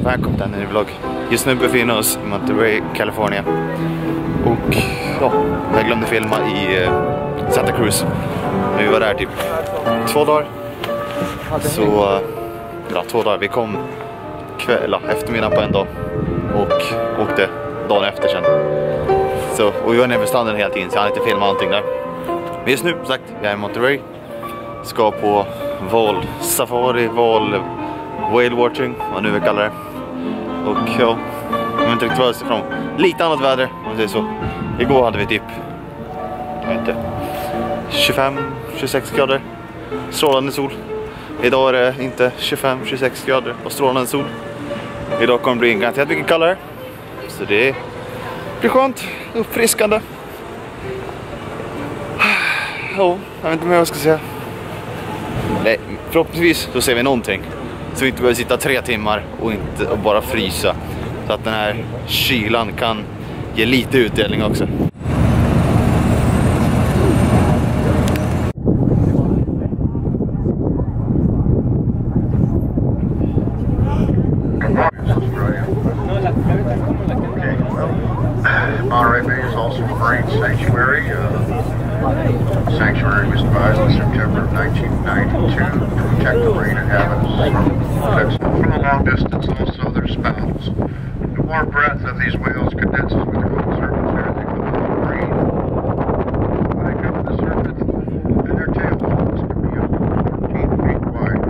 välkommen till en ny vlogg. Just nu befinner vi oss i Monterey, Kalifornien. Och ja, jag glömde filma i Santa Cruz. Men vi var där typ 2 dagar. Så, ja 2 dagar. Vi kom eftermiddag på en dag. Och åkte dagen efter sen. Så, och vi var nere vid stranden hela tiden så jag hade inte filmat någonting där. Men just nu, sagt, jag är i Monterey. Ska på safari, whale watching, vad nu vi kallar det. Och ja, jag vet inte riktigt vad jag ser fram. Lite annat väder, om man säger så. Igår hade vi typ, jag vet inte, 25-26 grader. Strålande sol. Idag är det inte 25-26 grader och strålande sol. Idag kommer det bli garanterat mycket kallare. Så det blir skönt, uppfriskande. Ja, jag vet inte vad jag ska säga. Nej, förhoppningsvis så ser vi någonting. Så vi inte behöver sitta 3 timmar och bara frysa. Så att den här kylan kan ge lite utdelning också. Monterey Bay is also a marine sanctuary. Sanctuary was devised in September of 1992 to protect the marine inhabitants. From a long distance also their spouts. The warm breath of these whales condenses with the cold surface air they come from the marine. When they come to the surface, and their tail fins can be up to 14 feet wide.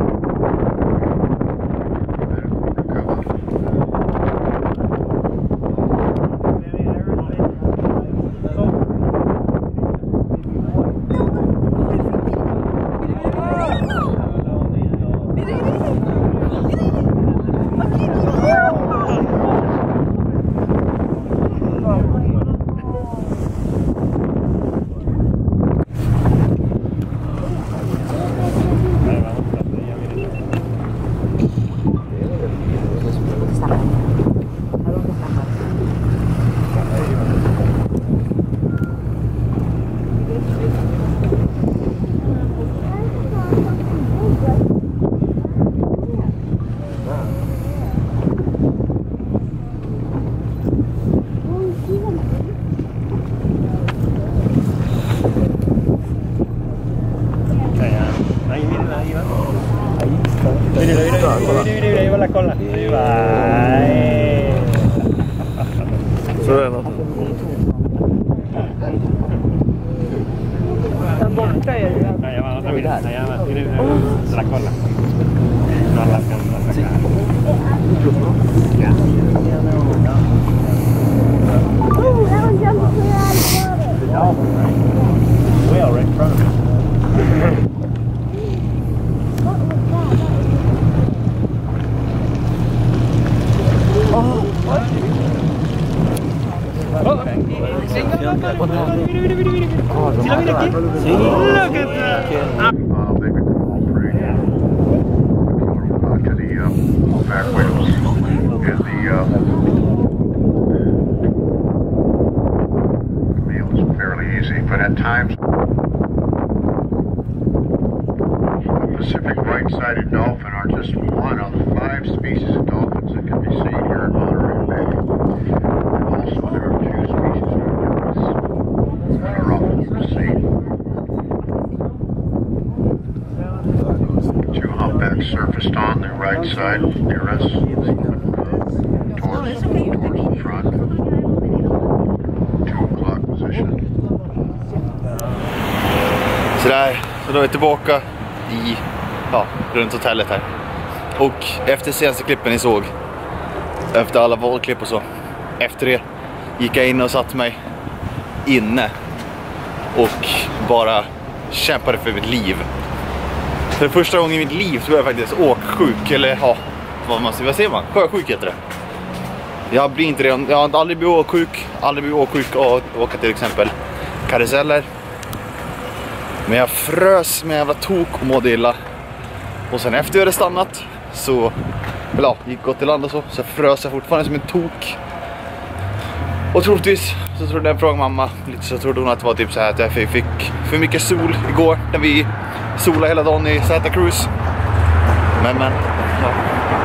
Ahí va la cola. Ahí va. Allá va otra, mira, allá va, tiene la cola. No alcanza a sacar. Whale right in front of me. But at times, the Pacific right-sided dolphin are just one of 5 species of dolphins that can be seen here in Monterey Bay. And also there are 2 species of orcas that are often seen. 2 humpbacks surfaced on the right side near us, towards the front. 2 o'clock position. Så då är vi tillbaka runt hotellet här. Och efter senaste klippen ni såg, efter alla valklipp och så, efter det gick jag in och satt mig inne och bara kämpade för mitt liv. För första gången i mitt liv så var jag faktiskt åksjuk, eller vad säger man? Sjösjuk heter det. Jag har aldrig blivit åksjuk av att åka till exempel karuseller. Men jag frös med jävla tok och mådde illa. Och sen efter jag hade stannat så gick gått till land och så frös jag fortfarande som en tok. Och troligtvis så trodde jag fråga mamma lite, så trodde hon att det var typ så här att jag fick för mycket sol igår när vi solade hela dagen i Santa Cruz. Men ja.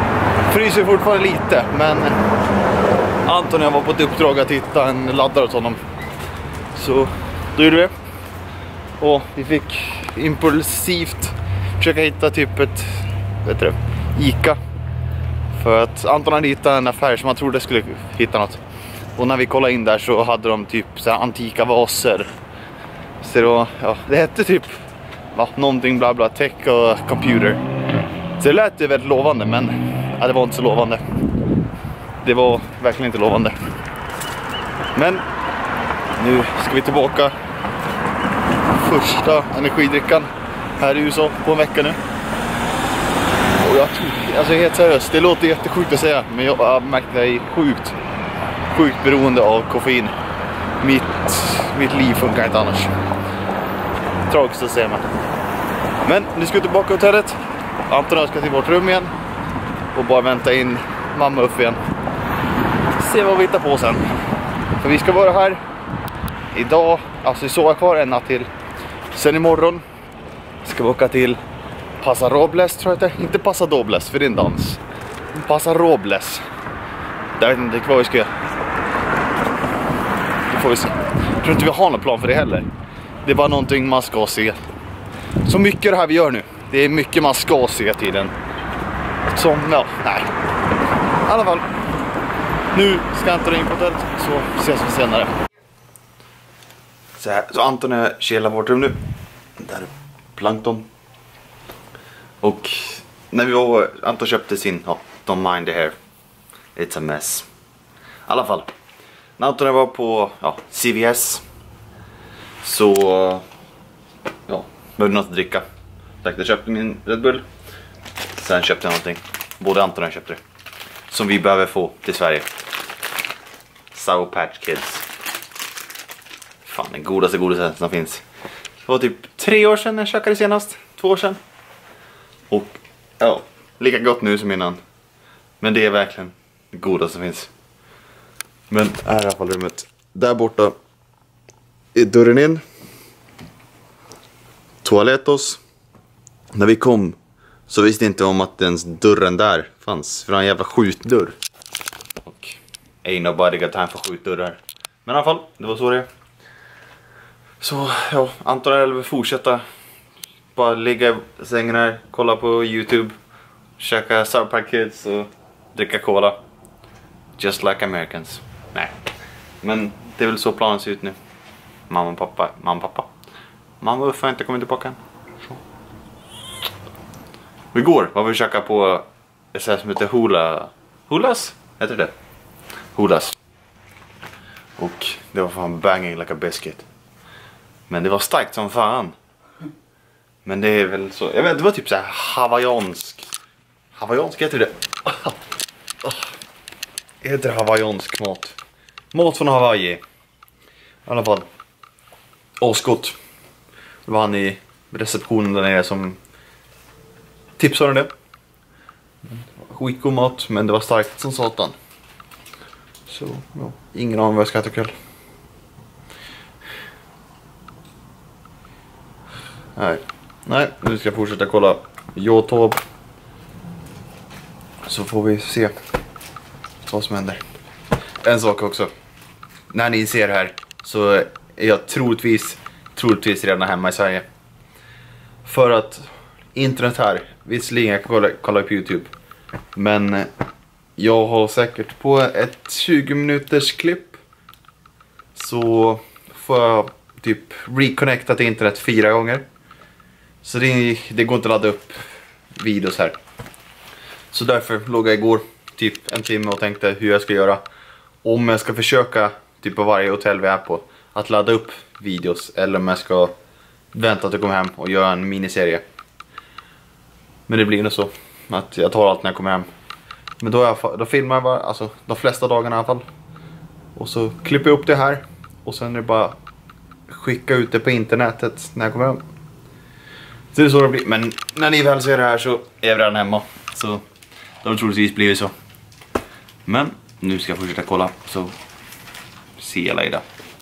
Fryser fortfarande lite, men Anton och jag var på ett uppdrag att hitta en laddare åt honom. Så då gjorde vi det. Och vi fick impulsivt försöka hitta typ ett Ica. För att Anton hade hittat en affär som man trodde skulle hitta något. Och när vi kollade in där så hade de typ så här antika vaser. Så då, ja, det hette typ någonting bla bla tech och computer. Så det lät ju väldigt lovande, men ja, det var inte så lovande. Det var verkligen inte lovande. Men nu ska vi tillbaka. Första energidrickan här i USA på en vecka nu. Och jag tror, alltså helt seriöst, det låter jättesjukt att säga, men jag har märkt att jag är sjukt beroende av koffein. Mitt liv funkar inte annars. Tragiskt att säga, men nu ska vi tillbaka till hotellet. Anton och jag ska till vårt rum igen och bara vänta in mamma upp igen. Se vad vi hittar på sen. För vi ska vara här idag, alltså vi sover kvar en natt till. Sen imorgon ska vi åka till Paso Robles, tror jag det är. Inte Paso Dobles, för det är en dans. Paso Robles. Jag vet inte vad vi ska göra. Det får vi se. Jag tror inte vi har någon plan för det heller. Det är bara någonting man ska se. Så mycket det här vi gör nu. Det är mycket man ska se tiden. Som, ja, nej. I alla fall. Nu ska jag inte in på hotellet, så ses vi senare. Så Anton är hela vårt rum nu. Där är plankton. Och när vi var, Anton köpte sin, don't mind the hair. It's a mess. I alla fall. När Anton var på CVS. Så behövde något att dricka. Jag köpte min Red Bull. Sen köpte jag någonting. Både Anton och jag köpte det. Som vi behöver få till Sverige. Sour Patch Kids. Fan, den godaste som finns. Det var typ 3 år sedan jag käkade senast. 2 år sedan. Och ja, lika gott nu som innan. Men det är verkligen det godaste som finns. Men här är i alla fall rummet. Där borta är dörren in. Toalettos. När vi kom så visste inte om att ens dörren där fanns. För det var en jävla skjutdörr. Och ain't nobody got time för skjutdörrar. Men i alla fall, det var så det är. Så ja, Anton och jag vill fortsätta. Bara ligga i sängen här, kolla på YouTube. Käka Sour Patch Kids och dricka cola. Just like Americans. Nej. Men det är väl så planen ser ut nu. Mamma och pappa. Mamma och Uffe har inte kommit tillbaka än. Så. Igår var vi käka på ett ställe som heter Hulas? Heter det? Hulas. Och det var fan banging like a biscuit. Men det var starkt som fan. Men det är väl så, jag vet, det var typ så här hawaiiansk heter det. Heter hawaiiansk mat. Mat från Hawaii. I alla fall. Asgott. Det var han i receptionen där nere som tipsade om det. Skitgod mat, men det var starkt som satan. Så, ja, ingen aning vad jag ska äta ikväll. Nej, nu ska jag fortsätta kolla YouTube. Så får vi se vad som händer. En sak också. När ni ser här så är jag troligtvis redan hemma i Sverige. För att internet här, visserligen jag kan kolla på YouTube. Men jag har säkert på ett 20 minuters klipp så får jag typ reconnecta till internet 4 gånger. Så det går inte att ladda upp videos här. Så därför låg jag igår typ en timme och tänkte hur jag ska göra. Om jag ska försöka typ på varje hotell vi är på att ladda upp videos. Eller om jag ska vänta att jag kommer hem och göra en miniserie. Men det blir nog så att jag tar allt när jag kommer hem. Men då filmar jag bara, alltså de flesta dagarna i alla fall. Och så klipper jag upp det här. Och sen är det bara skicka ut det på internetet när jag kommer hem. Så det är så det blir. Men när ni väl ser det här så är jag redan hemma. Så det har troligtvis blivit så. Men nu ska jag fortsätta kolla. Så see you later.